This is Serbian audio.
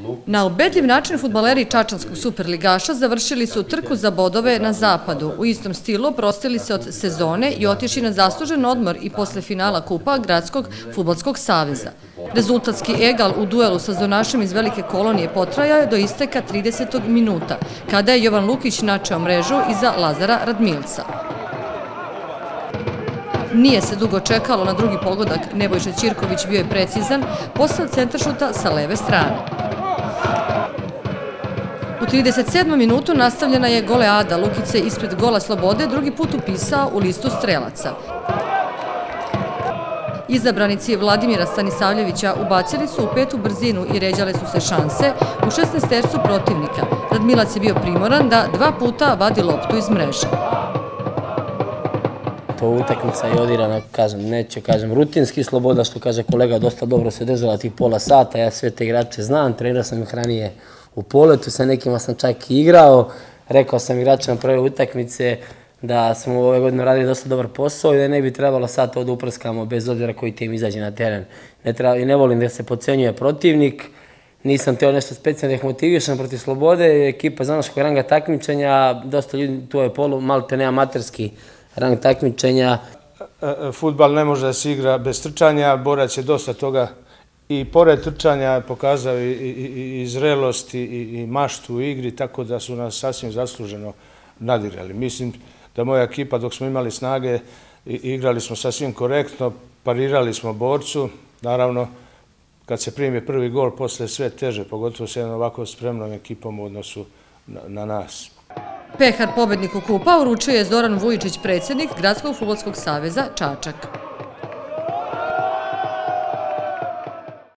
Na ubedljiv način fudbaleri čačanskog superligaša završili su trku za bodove na zapadu. U istom stilu oprostili se od sezone i otišli na zaslužen odmor i posle finala kupa Gradskog fudbalskog saveza. Rezultatski egal u duelu sa zonašem iz Velike Kolonije potrajao je do isteka 30. minuta, kada je Jovan Lukić načeo mrežu iza Lazara Radmilca. Nije se dugo čekalo na drugi pogodak, Nebojša Ćirković bio je precizan posle centaršuta sa leve strane. U 37. minutu nastavljena je goleada. Lukić se ispred gola Slobode drugi put upisao u listu strelaca. Izabranici Vladimira Stanisavljevića ubacili su u petu brzinu i ređale su se šanse u 16tercu protivnika. Radmilac je bio primoran da dva puta vadi loptu iz mreže. To utakmica je odigrana, neću kažem, rutinski. Sloboda, što kaže kolega, dosta dobro se održala tih pola sata. Ja sve te igrače znam, trenirao sam ih ranije u poletu, sa nekima sam čak i igrao. Rekao sam igračima prve utakmice da smo ove godine radili dosta dobar posao i da ne bi trebalo sad to da uprskamo bez obzira koji tim izađe na teren. I ne volim da se podcenjuje protivnik. Nisam teo nešto specijalno da ih motivišem protiv Slobode. Ekipa zanaškog ranga takmičenja, dosta ljudi, tu je malte ne amaterski rang takmičenja. Fudbal ne može da se igra bez trčanja, borac je dosta toga i pored trčanja pokazao i zrelost i maštu u igri, tako da su nas sasvim zasluženo nadigrali. Mislim da moja ekipa, dok smo imali snage, igrali smo sasvim korektno, parirali smo borcu. Naravno, kad se primi prvi gol, posle sve teže, pogotovo s jednom ovako spremnom ekipom u odnosu na nas. Pehar pobedniku kupa uručio je Zoran Vujičić, predsjednik Gradskog fudbalskog saveza Čačak.